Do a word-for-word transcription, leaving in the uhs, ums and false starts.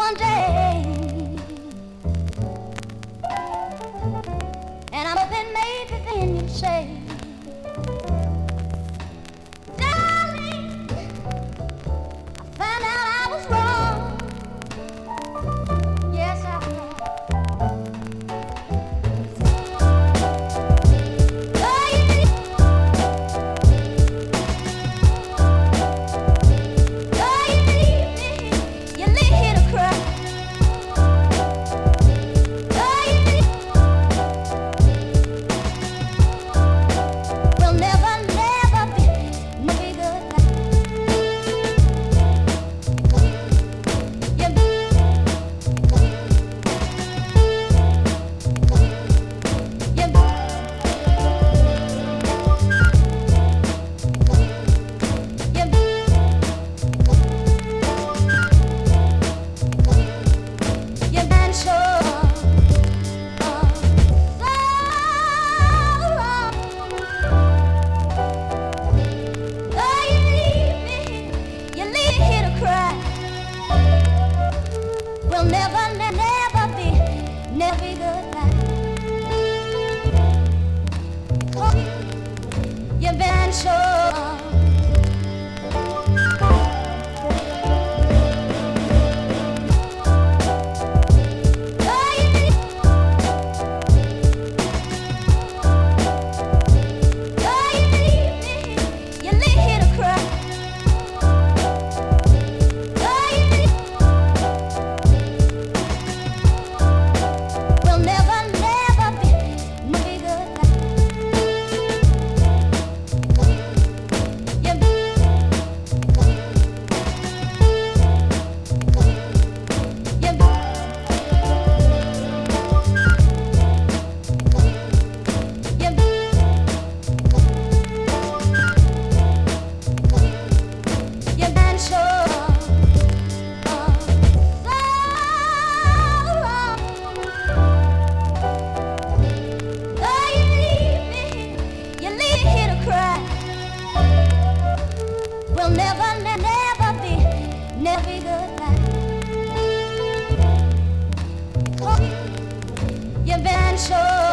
one day, and I'm hoping maybe then you'll say, darling, I found out I was wrong. Yes, I was. We'll never, ne never be, never be goodbye. Oh, you've been so. We'll never, ne never be, never be goodbye. Oh, you've been so.